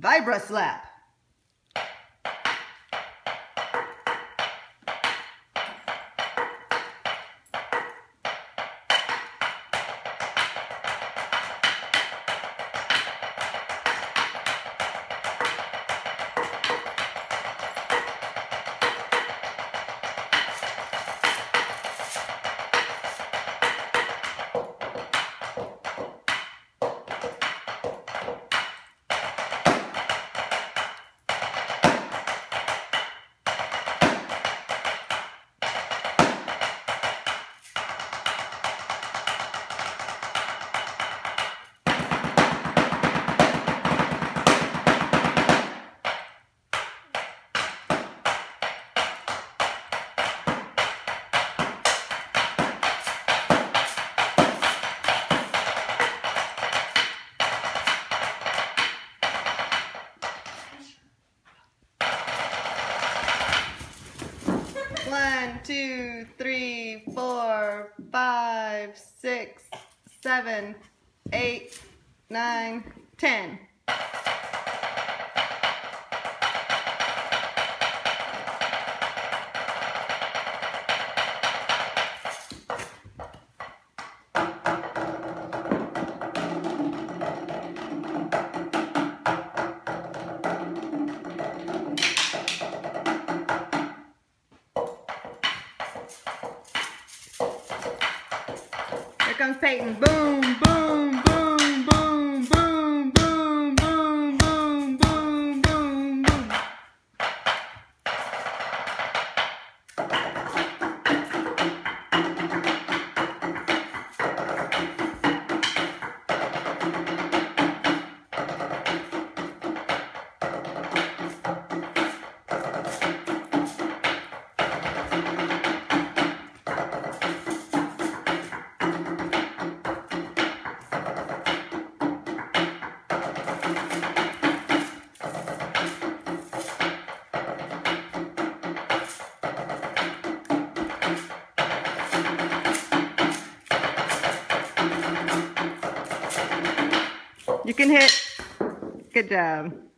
Vibra slap. One, two, three, 4, 5, 6, 7, 8, 9, 10. Here comes Peyton. Boom, boom, boom, boom, boom, boom, boom, boom, boom, boom, boom. You can hit. Good job.